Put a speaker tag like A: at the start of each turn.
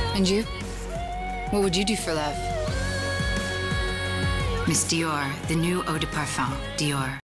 A: And you? What would you do for love?
B: Miss DIOR, the new eau de parfum, DIOR.